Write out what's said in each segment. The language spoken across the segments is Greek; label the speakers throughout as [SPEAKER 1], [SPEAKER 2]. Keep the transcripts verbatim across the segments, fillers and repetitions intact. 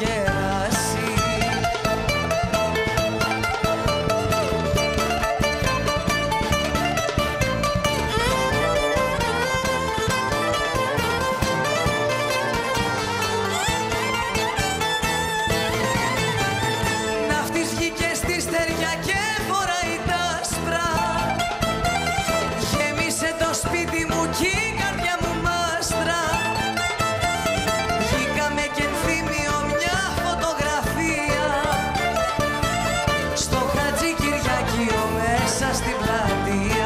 [SPEAKER 1] κεράσι. Ναύτης βγήκε στη στεριά και φοράει τα άσπρα. Γέμισε το σπίτι μου κι η καρδιά μου μάστρα. Βγήκαμε και ενθύμιο μια φωτογραφία στο Χατζικυριάκιο μέσα στην πλατεία.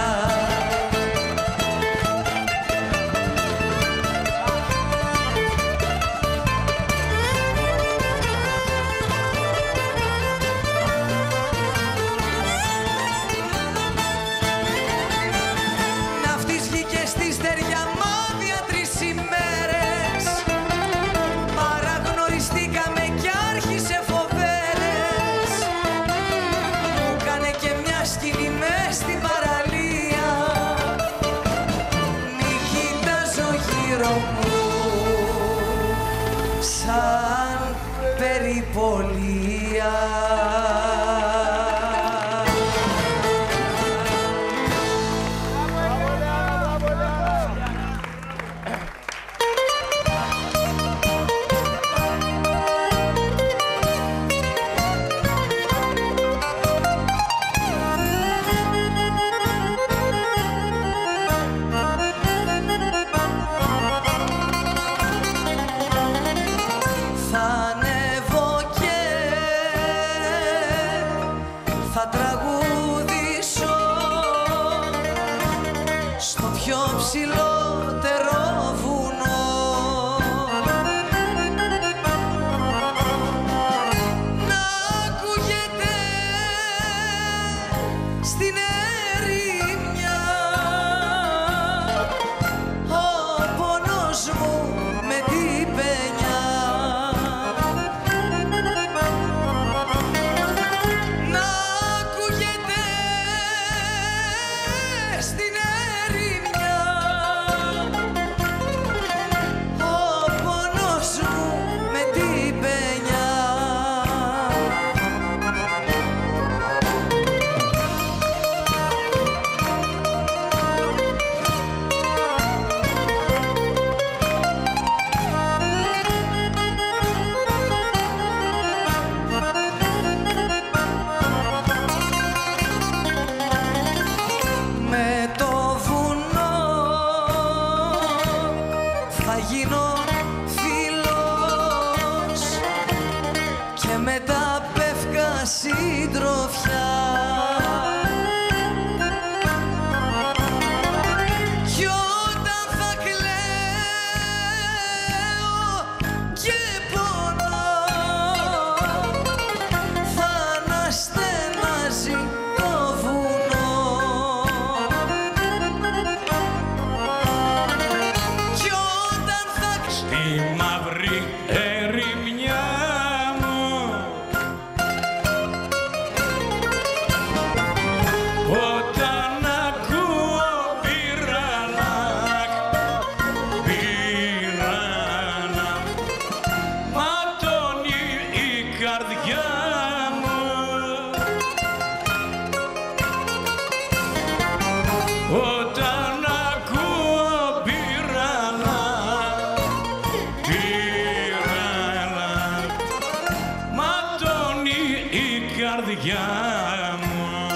[SPEAKER 1] Ναύτης βγήκε στη στεριά μάδια τρεις ημέρες. Παραγνωριστήκαμε κι άρχισε φοβέρες. Μου κάνε και μια σκηνή μες στην παραλία. Μη κοιτάζω γύρω μου σαν περιπολία. Θα ανέβω και θα τραγουδήσω στο πιο ψηλότερο βουνό. Να ακούγεται στην ερημιά ο πόνος μου με την παινιά. Να ακούγεται στην ερημιά ο πόνος μου με την παινιά. Με το βουνό θα γίνω φίλος και με τα πεύκα συντροφιά. Κι όταν θα κλαίω και πονώ θα αναστενάζει το βουνό. Κι όταν θα
[SPEAKER 2] Στη μαύρη ερημιά μου όταν ακούω πυραλάκ, πυραλάκ ματώνει η καρδιά μου. Όταν ακούω πυραλάκ, πυραλάκ ματώνει η καρδιά μου.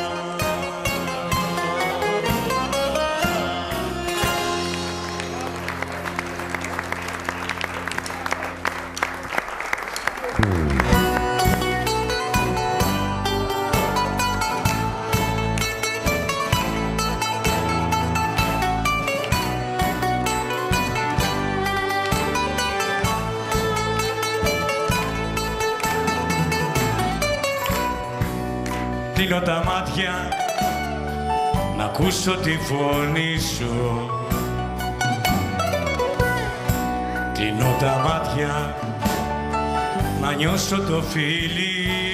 [SPEAKER 2] Κλείνω τα μάτια να ακούσω τη φωνή σου. Κλείνω τα μάτια να νιώσω το φίλι